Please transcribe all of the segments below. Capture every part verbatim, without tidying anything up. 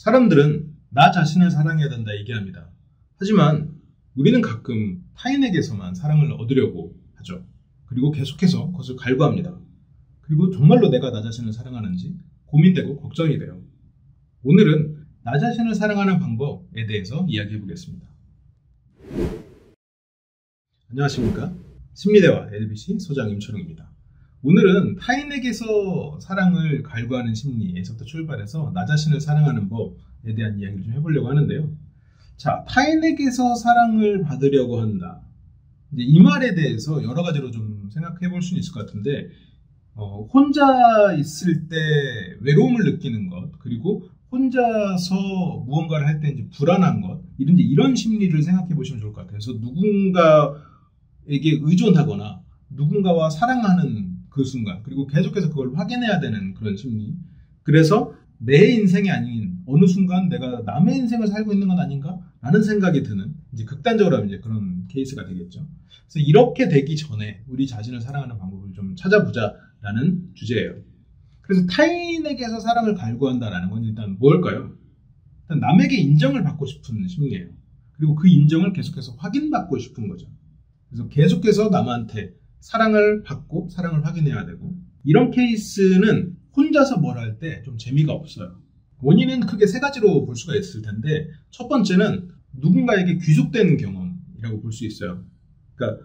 사람들은 나 자신을 사랑해야 된다 얘기합니다. 하지만 우리는 가끔 타인에게서만 사랑을 얻으려고 하죠. 그리고 계속해서 그것을 갈구합니다. 그리고 정말로 내가 나 자신을 사랑하는지 고민되고 걱정이 돼요. 오늘은 나 자신을 사랑하는 방법에 대해서 이야기해 보겠습니다. 안녕하십니까? 심리대화 엘비씨 소장 임철웅입니다. 오늘은 타인에게서 사랑을 갈구하는 심리에서부터 출발해서 나 자신을 사랑하는 법에 대한 이야기를 좀 해보려고 하는데요. 자, 타인에게서 사랑을 받으려고 한다. 이제 이 말에 대해서 여러 가지로 좀 생각해 볼 수는 있을 것 같은데, 어, 혼자 있을 때 외로움을 느끼는 것, 그리고 혼자서 무언가를 할 때 이제 불안한 것, 이런, 이런 심리를 생각해 보시면 좋을 것 같아요. 그래서 누군가에게 의존하거나 누군가와 사랑하는 그 순간, 그리고 계속해서 그걸 확인해야 되는 그런 심리. 그래서 내 인생이 아닌 어느 순간 내가 남의 인생을 살고 있는 건 아닌가? 라는 생각이 드는, 이제 극단적으로 하면 이제 그런 케이스가 되겠죠. 그래서 이렇게 되기 전에 우리 자신을 사랑하는 방법을 좀 찾아보자라는 주제예요. 그래서 타인에게서 사랑을 갈구한다라는 건 일단 뭘까요? 일단 남에게 인정을 받고 싶은 심리예요. 그리고 그 인정을 계속해서 확인받고 싶은 거죠. 그래서 계속해서 남한테 사랑을 받고 사랑을 확인해야 되고, 이런 케이스는 혼자서 뭘 할 때 좀 재미가 없어요. 원인은 크게 세 가지로 볼 수가 있을 텐데, 첫 번째는 누군가에게 귀속되는 경험이라고 볼 수 있어요. 그러니까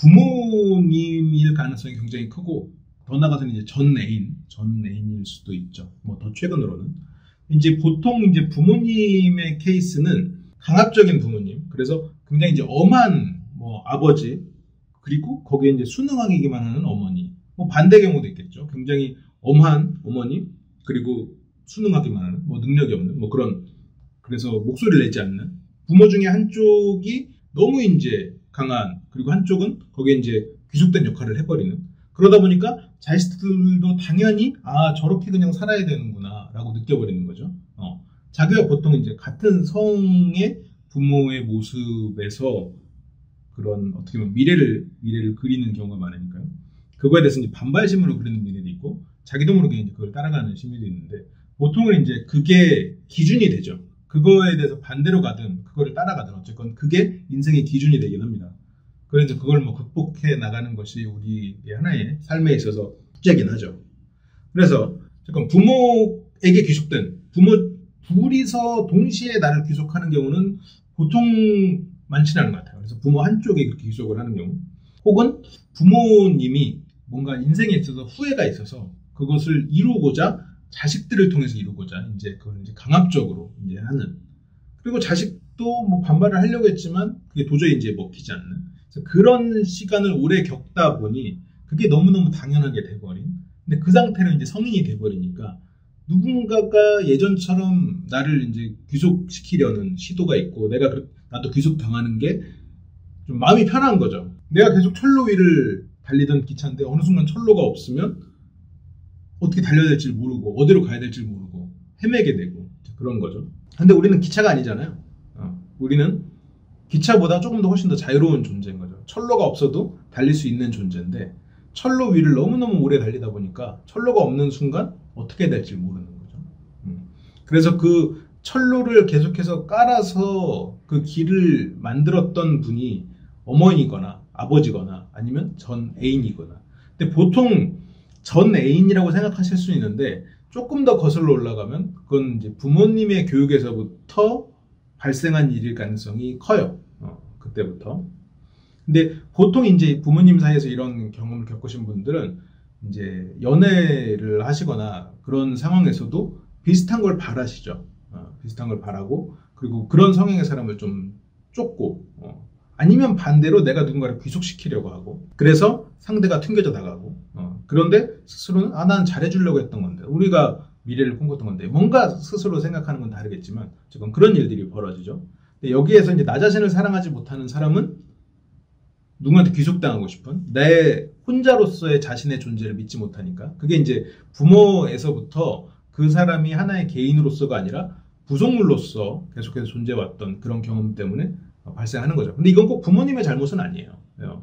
부모님일 가능성이 굉장히 크고, 더 나아가서는 이제 전 애인, 전 애인일 수도 있죠. 뭐 더 최근으로는 이제 보통 이제 부모님의 케이스는 강압적인 부모님, 그래서 굉장히 이제 엄한 뭐 아버지, 그리고 거기에 이제 순응하기만 하는 어머니, 뭐 반대 경우도 있겠죠. 굉장히 엄한 어머니, 그리고 순응하기만 하는, 뭐 능력이 없는, 뭐 그런, 그래서 목소리를 내지 않는 부모 중에 한쪽이 너무 이제 강한, 그리고 한쪽은 거기에 이제 귀속된 역할을 해버리는. 그러다 보니까 자식들도 당연히 아 저렇게 그냥 살아야 되는구나 라고 느껴버리는 거죠. 어. 자기가 보통 이제 같은 성의 부모의 모습에서 그런 어떻게 보면 미래를 미래를 그리는 경우가 많으니까요. 그거에 대해서 이제 반발심으로 그리는 미래도 있고, 자기도 모르게 이제 그걸 따라가는 심리도 있는데, 보통은 이제 그게 기준이 되죠. 그거에 대해서 반대로 가든 그거를 따라가든 어쨌건 그게 인생의 기준이 되긴 합니다. 그래서 그걸 뭐 극복해 나가는 것이 우리의 하나의 삶에 있어서 숙제긴 하죠. 그래서 잠깐 부모에게 귀속된, 부모 둘이서 동시에 나를 귀속하는 경우는 보통 많지는 않은 것 같아요. 그래서 부모 한쪽에 그렇게 귀속을 하는 경우, 혹은 부모님이 뭔가 인생에 있어서 후회가 있어서 그것을 이루고자 자식들을 통해서 이루고자 이제 그걸 이제 강압적으로 이제 하는, 그리고 자식도 뭐 반발을 하려고 했지만 그게 도저히 이제 먹히지 않는, 그런 시간을 오래 겪다 보니 그게 너무너무 당연하게 돼버린, 근데 그 상태로 이제 성인이 돼버리니까 누군가가 예전처럼 나를 이제 귀속시키려는 시도가 있고, 내가 나도 귀속당하는 게 좀 마음이 편한 거죠. 내가 계속 철로 위를 달리던 기차인데 어느 순간 철로가 없으면 어떻게 달려야 될지 모르고 어디로 가야 될지 모르고 헤매게 되고 그런 거죠. 근데 우리는 기차가 아니잖아요. 어, 우리는 기차보다 조금 더 훨씬 더 자유로운 존재인 거죠. 철로가 없어도 달릴 수 있는 존재인데, 철로 위를 너무너무 오래 달리다 보니까 철로가 없는 순간 어떻게 될지 모르는 거죠. 음. 그래서 그 철로를 계속해서 깔아서 그 길을 만들었던 분이 어머니거나 아버지거나 아니면 전 애인이거나. 근데 보통 전 애인이라고 생각하실 수 있는데, 조금 더 거슬러 올라가면 그건 이제 부모님의 교육에서부터 발생한 일일 가능성이 커요. 어, 그때부터. 근데 보통 이제 부모님 사이에서 이런 경험을 겪으신 분들은 이제 연애를 하시거나 그런 상황에서도 비슷한 걸 바라시죠. 어, 비슷한 걸 바라고, 그리고 그런 성향의 사람을 좀 쫓고, 어, 아니면 반대로 내가 누군가를 귀속시키려고 하고, 그래서 상대가 튕겨져 나가고, 어, 그런데 스스로는 아, 난 잘해주려고 했던 건데, 우리가 미래를 꿈꿨던 건데, 뭔가 스스로 생각하는 건 다르겠지만 지금 그런 일들이 벌어지죠. 근데 여기에서 이제 나 자신을 사랑하지 못하는 사람은 누구한테 귀속당하고 싶은, 내 혼자로서의 자신의 존재를 믿지 못하니까, 그게 이제 부모에서부터 그 사람이 하나의 개인으로서가 아니라 부속물로서 계속해서 존재해왔던 그런 경험 때문에 발생하는 거죠. 근데 이건 꼭 부모님의 잘못은 아니에요.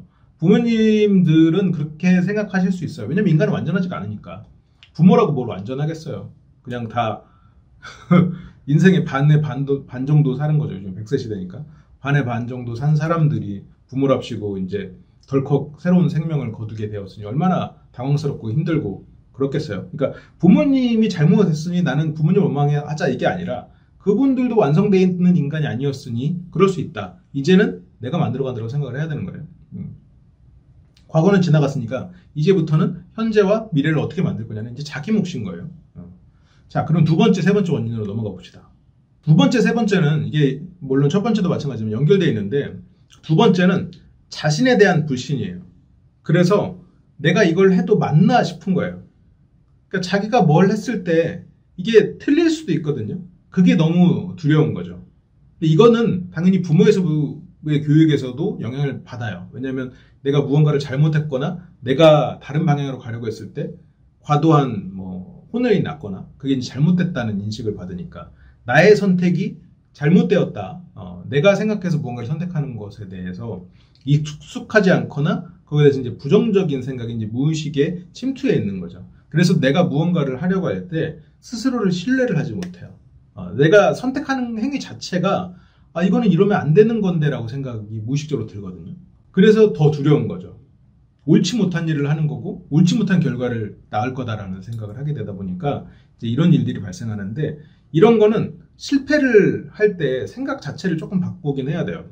부모님들은 그렇게 생각하실 수 있어요. 왜냐면 인간은 완전하지가 않으니까. 부모라고 뭘 완전하겠어요. 그냥 다 인생의 반의 반도, 반 정도 사는 거죠. 요즘 백 세 시대니까. 반의 반 정도 산 사람들이 부모랍시고 이제 덜컥 새로운 생명을 거두게 되었으니 얼마나 당황스럽고 힘들고 그렇겠어요. 그러니까 부모님이 잘못했으니 나는 부모님 원망하자 이게 아니라 그분들도 완성되어 있는 인간이 아니었으니 그럴 수 있다. 이제는 내가 만들어간다고 생각을 해야 되는 거예요. 음. 과거는 지나갔으니까 이제부터는 현재와 미래를 어떻게 만들 거냐는 이제 자기 몫인 거예요. 어. 자, 그럼 두 번째, 세 번째 원인으로 넘어가 봅시다. 두 번째, 세 번째는 이게 물론 첫 번째도 마찬가지지만 연결되어 있는데 두 번째는 자신에 대한 불신이에요. 그래서 내가 이걸 해도 맞나 싶은 거예요. 그러니까 자기가 뭘 했을 때 이게 틀릴 수도 있거든요. 그게 너무 두려운 거죠. 근데 이거는 당연히 부모에서의 교육에서도 영향을 받아요. 왜냐하면 내가 무언가를 잘못했거나 내가 다른 방향으로 가려고 했을 때 과도한 뭐 혼을 났거나 그게 이제 잘못됐다는 인식을 받으니까 나의 선택이 잘못되었다. 어, 내가 생각해서 무언가를 선택하는 것에 대해서 익숙하지 않거나 거기에 대해서 이제 부정적인 생각이 이제 무의식에 침투해 있는 거죠. 그래서 내가 무언가를 하려고 할 때 스스로를 신뢰를 하지 못해요. 어, 내가 선택하는 행위 자체가 아 이거는 이러면 안 되는 건데 라고 생각이 무의식적으로 들거든요. 그래서 더 두려운 거죠. 옳지 못한 일을 하는 거고 옳지 못한 결과를 낳을 거다라는 생각을 하게 되다 보니까 이제 이런 일들이 발생하는데 이런 거는 실패를 할 때 생각 자체를 조금 바꾸긴 해야 돼요.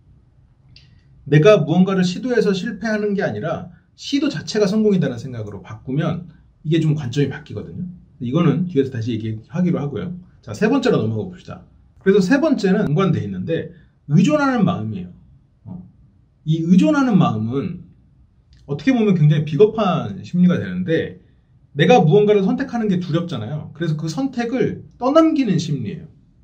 내가 무언가를 시도해서 실패하는 게 아니라 시도 자체가 성공이다는 생각으로 바꾸면 이게 좀 관점이 바뀌거든요. 이거는 뒤에서 다시 얘기하기로 하고요. 자, 세 번째로 넘어가 봅시다. 그래서 세 번째는 연관되어 있는데 의존하는 마음이에요. 어. 이 의존하는 마음은 어떻게 보면 굉장히 비겁한 심리가 되는데 내가 무언가를 선택하는 게 두렵잖아요. 그래서 그 선택을 떠넘기는 심리예요.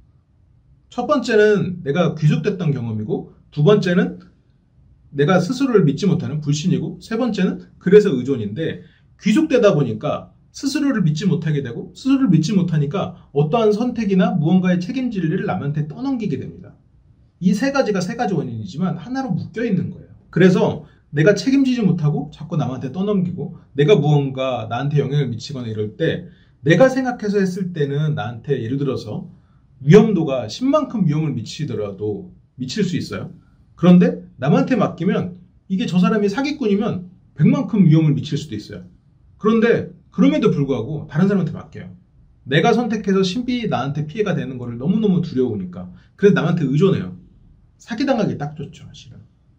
첫 번째는 내가 귀속됐던 경험이고 두 번째는 내가 스스로를 믿지 못하는 불신이고 세 번째는 그래서 의존인데 귀속되다 보니까 스스로를 믿지 못하게 되고 스스로를 믿지 못하니까 어떠한 선택이나 무언가의 책임질 일을 남한테 떠넘기게 됩니다. 이 세 가지가 세 가지 원인이지만 하나로 묶여 있는 거예요. 그래서 내가 책임지지 못하고 자꾸 남한테 떠넘기고 내가 무언가 나한테 영향을 미치거나 이럴 때 내가 생각해서 했을 때는 나한테 예를 들어서 위험도가 십만큼 위험을 미치더라도 미칠 수 있어요. 그런데 남한테 맡기면 이게 저 사람이 사기꾼이면 백만큼 위험을 미칠 수도 있어요. 그런데 그럼에도 불구하고 다른 사람한테 맡겨요. 내가 선택해서 신비 나한테 피해가 되는 거를 너무너무 두려우니까. 그래서 남한테 의존해요. 사기당하기 딱 좋죠, 사실은.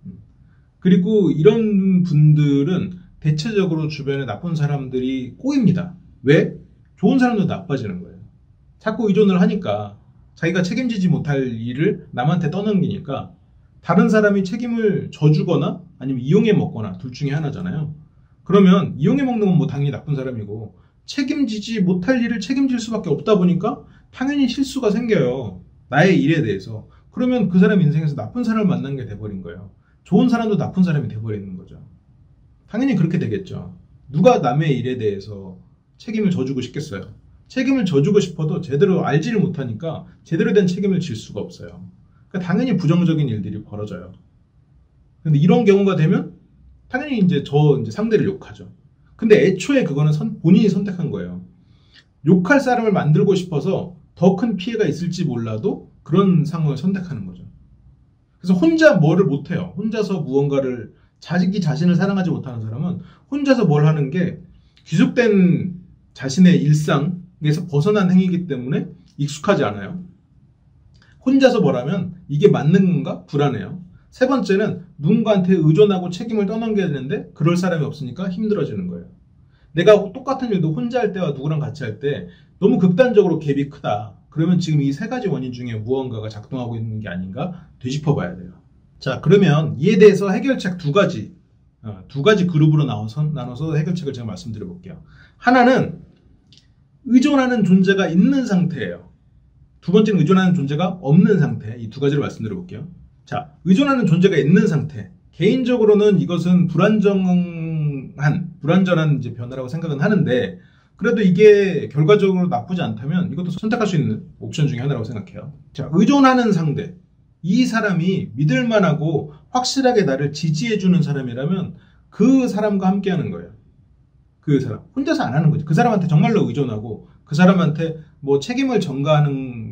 그리고 이런 분들은 대체적으로 주변에 나쁜 사람들이 꼬입니다. 왜? 좋은 사람도 나빠지는 거예요. 자꾸 의존을 하니까 자기가 책임지지 못할 일을 남한테 떠넘기니까 다른 사람이 책임을 져주거나 아니면 이용해 먹거나 둘 중에 하나잖아요. 그러면 이용해 먹는 건 뭐 당연히 나쁜 사람이고 책임지지 못할 일을 책임질 수밖에 없다 보니까 당연히 실수가 생겨요. 나의 일에 대해서. 그러면 그 사람 인생에서 나쁜 사람을 만난 게 돼버린 거예요. 좋은 사람도 나쁜 사람이 돼버리는 거죠. 당연히 그렇게 되겠죠. 누가 남의 일에 대해서 책임을 져주고 싶겠어요. 책임을 져주고 싶어도 제대로 알지를 못하니까 제대로 된 책임을 질 수가 없어요. 그러니까 당연히 부정적인 일들이 벌어져요. 근데 이런 경우가 되면 당연히 이제 저 이제 상대를 욕하죠. 근데 애초에 그거는 선, 본인이 선택한 거예요. 욕할 사람을 만들고 싶어서 더 큰 피해가 있을지 몰라도 그런 상황을 선택하는 거죠. 그래서 혼자 뭐를 못해요. 혼자서 무언가를 자기 자신을 사랑하지 못하는 사람은 혼자서 뭘 하는 게 귀속된 자신의 일상에서 벗어난 행위이기 때문에 익숙하지 않아요. 혼자서 뭘 하면 이게 맞는 건가? 불안해요. 세 번째는 누군가한테 의존하고 책임을 떠넘겨야 되는데 그럴 사람이 없으니까 힘들어지는 거예요. 내가 똑같은 일도 혼자 할 때와 누구랑 같이 할 때 너무 극단적으로 갭이 크다. 그러면 지금 이 세 가지 원인 중에 무언가가 작동하고 있는 게 아닌가 되짚어 봐야 돼요. 자, 그러면 이에 대해서 해결책 두 가지, 어, 두 가지 그룹으로 나눠서, 나눠서 해결책을 제가 말씀드려 볼게요. 하나는 의존하는 존재가 있는 상태예요. 두 번째는 의존하는 존재가 없는 상태. 이 두 가지를 말씀드려 볼게요. 자, 의존하는 존재가 있는 상태. 개인적으로는 이것은 불안정한, 불안전한 이제 변화라고 생각은 하는데, 그래도 이게 결과적으로 나쁘지 않다면 이것도 선택할 수 있는 옵션 중에 하나라고 생각해요. 자, 의존하는 상대. 이 사람이 믿을만하고 확실하게 나를 지지해주는 사람이라면 그 사람과 함께 하는 거예요. 그 사람. 혼자서 안 하는 거죠. 그 사람한테 정말로 의존하고 그 사람한테 뭐 책임을 전가하는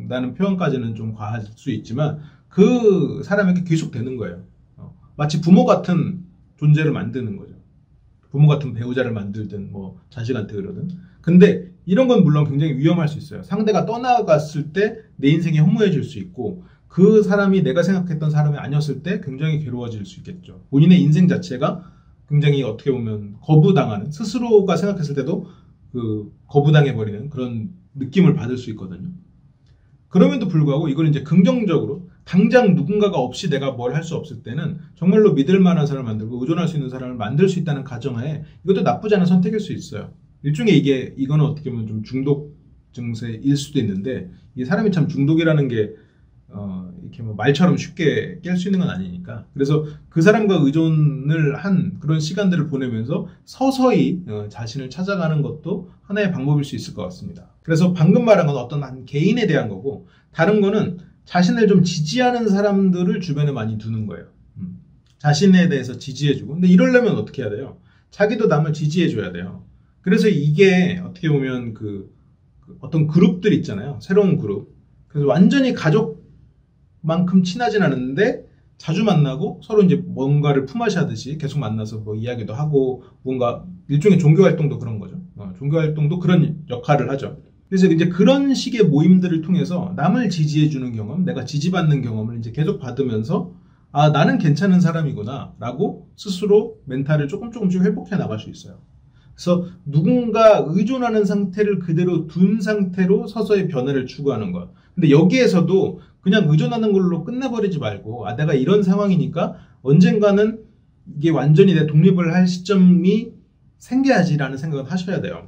의존한다는 표현까지는 좀 과할 수 있지만 그 사람에게 귀속되는 거예요. 어, 마치 부모 같은 존재를 만드는 거죠. 부모 같은 배우자를 만들든 뭐 자식한테 그러든. 근데 이런 건 물론 굉장히 위험할 수 있어요. 상대가 떠나갔을 때 내 인생이 허무해질 수 있고 그 사람이 내가 생각했던 사람이 아니었을 때 굉장히 괴로워질 수 있겠죠. 본인의 인생 자체가 굉장히 어떻게 보면 거부당하는, 스스로가 생각했을 때도 그 거부당해버리는 그런 느낌을 받을 수 있거든요. 그럼에도 불구하고 이걸 이제 긍정적으로 당장 누군가가 없이 내가 뭘 할 수 없을 때는 정말로 믿을 만한 사람을 만들고 의존할 수 있는 사람을 만들 수 있다는 가정하에 이것도 나쁘지 않은 선택일 수 있어요. 일종의 이게 이거는 어떻게 보면 좀 중독 증세일 수도 있는데 이 사람이 참 중독이라는 게 어, 이렇게 뭐 말처럼 쉽게 깰 수 있는 건 아니니까. 그래서 그 사람과 의존을 한 그런 시간들을 보내면서 서서히 어, 자신을 찾아가는 것도 하나의 방법일 수 있을 것 같습니다. 그래서 방금 말한 건 어떤 한 개인에 대한 거고, 다른 거는 자신을 좀 지지하는 사람들을 주변에 많이 두는 거예요. 음. 자신에 대해서 지지해주고. 근데 이러려면 어떻게 해야 돼요? 자기도 남을 지지해줘야 돼요. 그래서 이게 어떻게 보면 그, 그 어떤 그룹들 있잖아요. 새로운 그룹. 그래서 완전히 가족만큼 친하진 않은데 자주 만나고 서로 이제 뭔가를 품앗이 하듯이 계속 만나서 뭐 이야기도 하고 뭔가 일종의 종교활동도 그런 거죠. 어, 종교활동도 그런 역할을 하죠. 그래서 이제 그런 식의 모임들을 통해서 남을 지지해주는 경험, 내가 지지받는 경험을 이제 계속 받으면서 아, 나는 괜찮은 사람이구나 라고 스스로 멘탈을 조금 조금씩 회복해 나갈 수 있어요. 그래서 누군가 의존하는 상태를 그대로 둔 상태로 서서히 변화를 추구하는 것. 근데 여기에서도 그냥 의존하는 걸로 끝내버리지 말고 아, 내가 이런 상황이니까 언젠가는 이게 완전히 내 독립을 할 시점이 생겨야지라는 생각을 하셔야 돼요.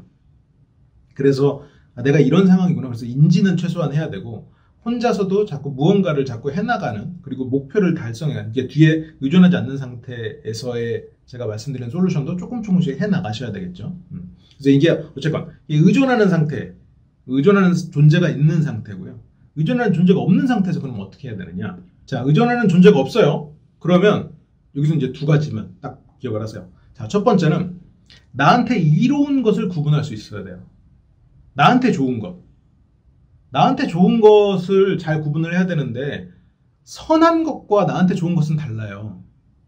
그래서 아, 내가 이런 상황이구나. 그래서 인지는 최소한 해야 되고 혼자서도 자꾸 무언가를 자꾸 해나가는, 그리고 목표를 달성해가는, 이게 뒤에 의존하지 않는 상태에서의 제가 말씀드린 솔루션도 조금 조금씩 해나가셔야 되겠죠. 음. 그래서 이게 어쨌건 의존하는 상태, 의존하는 존재가 있는 상태고요. 의존하는 존재가 없는 상태에서 그럼 어떻게 해야 되느냐. 자, 의존하는 존재가 없어요. 그러면 여기서 이제 두 가지만 딱 기억을 하세요. 자, 첫 번째는 나한테 이로운 것을 구분할 수 있어야 돼요. 나한테 좋은 것. 나한테 좋은 것을 잘 구분을 해야 되는데 선한 것과 나한테 좋은 것은 달라요.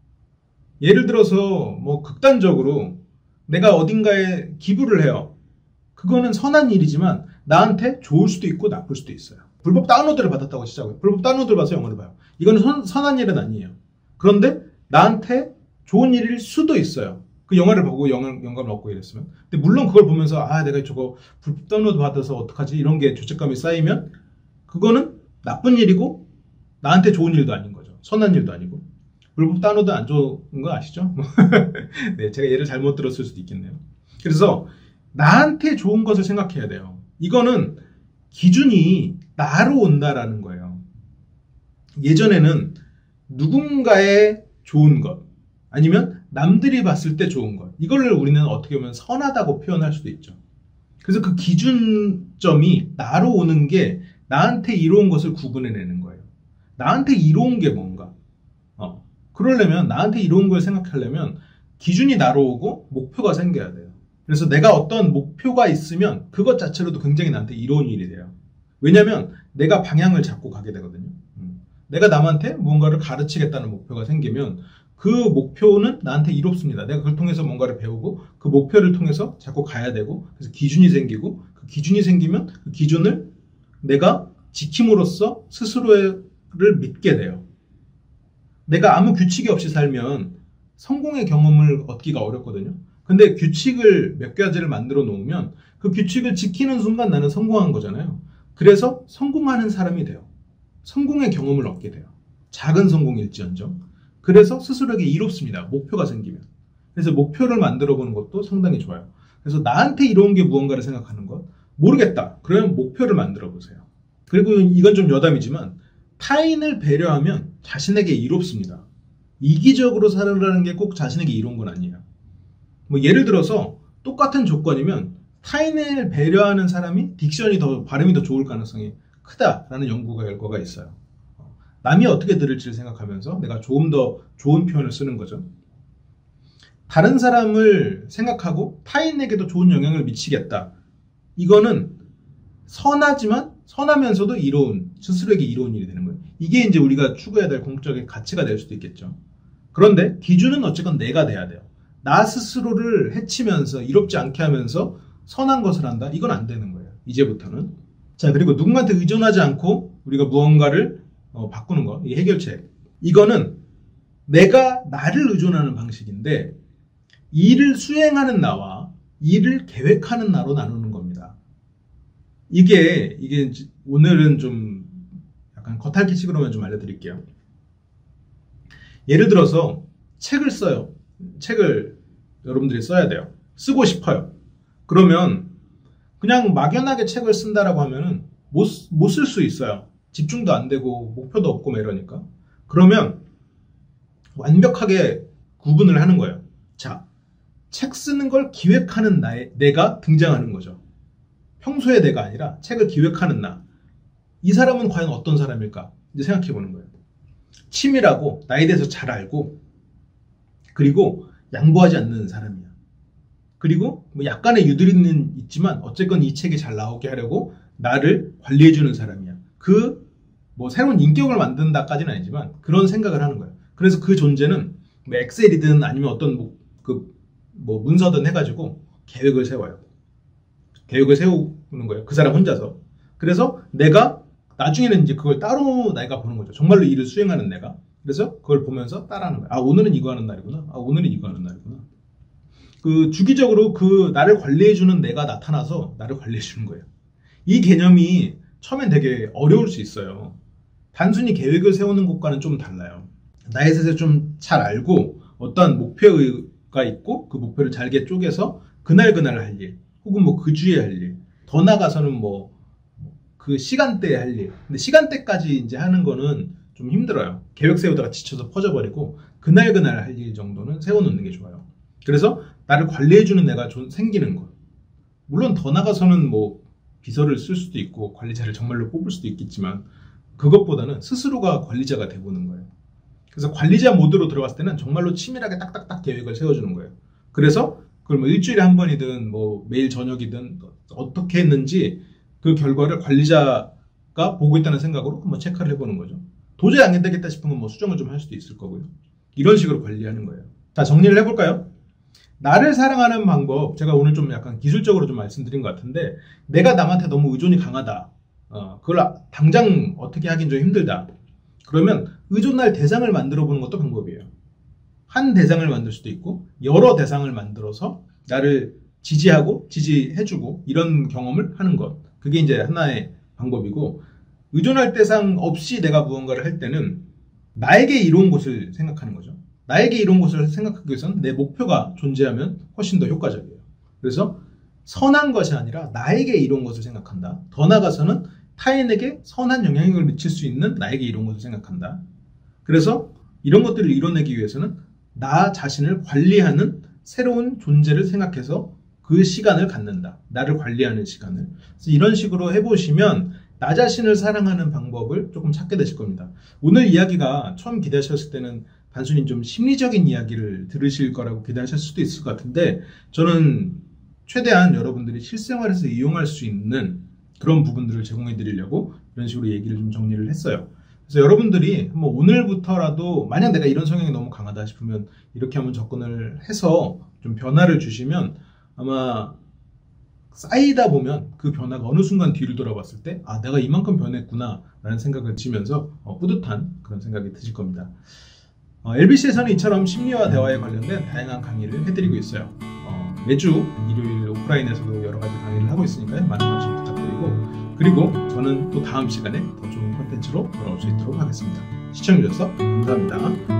예를 들어서 뭐 극단적으로 내가 어딘가에 기부를 해요. 그거는 선한 일이지만 나한테 좋을 수도 있고 나쁠 수도 있어요. 불법 다운로드를 받았다고 시작해요. 불법 다운로드를 받아서 영어를 봐요. 이거는 선, 선한 일은 아니에요. 그런데 나한테 좋은 일일 수도 있어요. 그 영화를 보고 영감, 영감을 얻고 이랬으면. 근데 물론 그걸 보면서 아, 내가 저거 불법 다운로드 받아서 어떡하지? 이런 게 죄책감이 쌓이면 그거는 나쁜 일이고 나한테 좋은 일도 아닌 거죠. 선한 일도 아니고. 불법 다운로드 안 좋은 거 아시죠? 네, 제가 예를 잘못 들었을 수도 있겠네요. 그래서 나한테 좋은 것을 생각해야 돼요. 이거는 기준이 나로 온다라는 거예요. 예전에는 누군가의 좋은 것, 아니면 남들이 봤을 때 좋은 것, 이걸 우리는 어떻게 보면 선하다고 표현할 수도 있죠. 그래서 그 기준점이 나로 오는 게 나한테 이로운 것을 구분해내는 거예요. 나한테 이로운 게 뭔가. 어, 그러려면 나한테 이로운 걸 생각하려면 기준이 나로 오고 목표가 생겨야 돼요. 그래서 내가 어떤 목표가 있으면 그것 자체로도 굉장히 나한테 이로운 일이 돼요. 왜냐하면 내가 방향을 잡고 가게 되거든요. 음. 내가 남한테 무언가를 가르치겠다는 목표가 생기면 그 목표는 나한테 이롭습니다. 내가 그걸 통해서 뭔가를 배우고 그 목표를 통해서 자꾸 가야 되고, 그래서 기준이 생기고, 그 기준이 생기면 그 기준을 내가 지킴으로써 스스로를 믿게 돼요. 내가 아무 규칙이 없이 살면 성공의 경험을 얻기가 어렵거든요. 근데 규칙을 몇 가지를 만들어 놓으면 그 규칙을 지키는 순간 나는 성공한 거잖아요. 그래서 성공하는 사람이 돼요. 성공의 경험을 얻게 돼요. 작은 성공일지언정. 그래서 스스로에게 이롭습니다. 목표가 생기면. 그래서 목표를 만들어 보는 것도 상당히 좋아요. 그래서 나한테 이로운 게 무언가를 생각하는 것. 모르겠다. 그러면 목표를 만들어 보세요. 그리고 이건 좀 여담이지만 타인을 배려하면 자신에게 이롭습니다. 이기적으로 살아가는 게 꼭 자신에게 이로운 건 아니에요. 뭐 예를 들어서 똑같은 조건이면 타인을 배려하는 사람이 딕션이 더, 발음이 더 좋을 가능성이 크다라는 연구 결과가 있어요. 남이 어떻게 들을지를 생각하면서 내가 조금 더 좋은 표현을 쓰는 거죠. 다른 사람을 생각하고 타인에게도 좋은 영향을 미치겠다. 이거는 선하지만 선하면서도 이로운, 스스로에게 이로운 일이 되는 거예요. 이게 이제 우리가 추구해야 될 공적인 가치가 될 수도 있겠죠. 그런데 기준은 어쨌건 내가 돼야 돼요. 나 스스로를 해치면서 이롭지 않게 하면서 선한 것을 한다? 이건 안 되는 거예요. 이제부터는. 자, 그리고 누군가한테 의존하지 않고 우리가 무언가를 어, 바꾸는 거, 이 해결책. 이거는 내가 나를 의존하는 방식인데 일을 수행하는 나와 일을 계획하는 나로 나누는 겁니다. 이게 이게 오늘은 좀 약간 겉핥기식으로만 좀 알려드릴게요. 예를 들어서 책을 써요. 책을 여러분들이 써야 돼요. 쓰고 싶어요. 그러면 그냥 막연하게 책을 쓴다라고 하면은 못, 못 쓸 수 있어요. 집중도 안 되고 목표도 없고 막 이러니까. 그러면 완벽하게 구분을 하는 거예요. 자, 책 쓰는 걸 기획하는 나의 내가 등장하는 거죠. 평소의 내가 아니라 책을 기획하는 나. 이 사람은 과연 어떤 사람일까? 이제 생각해 보는 거예요. 치밀하고 나에 대해서 잘 알고 그리고 양보하지 않는 사람이야. 그리고 뭐 약간의 유두리는 있지만 어쨌건 이 책이 잘 나오게 하려고 나를 관리해주는 사람이야. 그 뭐 새로운 인격을 만든다까지는 아니지만 그런 생각을 하는 거예요. 그래서 그 존재는 뭐 엑셀이든 아니면 어떤 뭐, 그 뭐 문서든 해가지고 계획을 세워요. 계획을 세우는 거예요. 그 사람 혼자서. 그래서 내가 나중에는 이제 그걸 따로 내가 보는 거죠. 정말로 일을 수행하는 내가. 그래서 그걸 보면서 따라하는 거예요. 아, 오늘은 이거 하는 날이구나. 아, 오늘은 이거 하는 날이구나. 그 주기적으로 그 나를 관리해주는 내가 나타나서 나를 관리해주는 거예요. 이 개념이 처음엔 되게 어려울 수 있어요. 단순히 계획을 세우는 것과는 좀 달라요. 나에 대해서 좀 잘 알고 어떠한 목표가 있고 그 목표를 잘게 쪼개서 그날그날 할 일, 혹은 뭐 그 주에 할 일, 더 나가서는 뭐 그 시간대에 할 일. 근데 시간대까지 이제 하는 거는 좀 힘들어요. 계획 세우다가 지쳐서 퍼져버리고 그날그날 할 일 정도는 세워놓는 게 좋아요. 그래서 나를 관리해주는 내가 좀 생기는 것. 물론 더 나가서는 뭐 비서를 쓸 수도 있고 관리자를 정말로 뽑을 수도 있겠지만 그것보다는 스스로가 관리자가 돼보는 거예요. 그래서 관리자 모드로 들어갔을 때는 정말로 치밀하게 딱딱딱 계획을 세워주는 거예요. 그래서 그걸 뭐 일주일에 한 번이든 뭐 매일 저녁이든 어떻게 했는지 그 결과를 관리자가 보고 있다는 생각으로 한번 체크를 해보는 거죠. 도저히 안 되겠다 싶은 건 뭐 수정을 좀 할 수도 있을 거고요. 이런 식으로 관리하는 거예요. 자, 정리를 해볼까요? 나를 사랑하는 방법, 제가 오늘 좀 약간 기술적으로 좀 말씀드린 것 같은데 내가 남한테 너무 의존이 강하다. 어, 그걸 당장 어떻게 하긴 좀 힘들다. 그러면 의존할 대상을 만들어 보는 것도 방법이에요. 한 대상을 만들 수도 있고 여러 대상을 만들어서 나를 지지하고 지지해주고 이런 경험을 하는 것. 그게 이제 하나의 방법이고 의존할 대상 없이 내가 무언가를 할 때는 나에게 이로운 것을 생각하는 거죠. 나에게 이로운 것을 생각하기 위해서는 내 목표가 존재하면 훨씬 더 효과적이에요. 그래서 선한 것이 아니라 나에게 이로운 것을 생각한다. 더 나아가서는 타인에게 선한 영향력을 미칠 수 있는 나에게 이로운 것을 생각한다. 그래서 이런 것들을 이뤄내기 위해서는 나 자신을 관리하는 새로운 존재를 생각해서 그 시간을 갖는다. 나를 관리하는 시간을. 그래서 이런 식으로 해보시면 나 자신을 사랑하는 방법을 조금 찾게 되실 겁니다. 오늘 이야기가 처음 기대하셨을 때는 단순히 좀 심리적인 이야기를 들으실 거라고 기대하실 수도 있을 것 같은데 저는 최대한 여러분들이 실생활에서 이용할 수 있는 그런 부분들을 제공해 드리려고 이런 식으로 얘기를 좀 정리를 했어요. 그래서 여러분들이 한번 오늘부터라도 만약 내가 이런 성향이 너무 강하다 싶으면 이렇게 한번 접근을 해서 좀 변화를 주시면 아마 쌓이다 보면 그 변화가 어느 순간 뒤를 돌아봤을 때 아, 내가 이만큼 변했구나 라는 생각을 지면서 어, 뿌듯한 그런 생각이 드실 겁니다. 어, 엘비씨에서는 이처럼 심리와 대화에 관련된 다양한 강의를 해드리고 있어요. 어, 매주 일요일 오프라인에서도 여러 가지 강의를 하고 있으니까요. 많은 관심 부탁드리고 그리고 저는 또 다음 시간에 더 좋은 콘텐츠로 돌아올 수 있도록 하겠습니다. 시청해주셔서 감사합니다.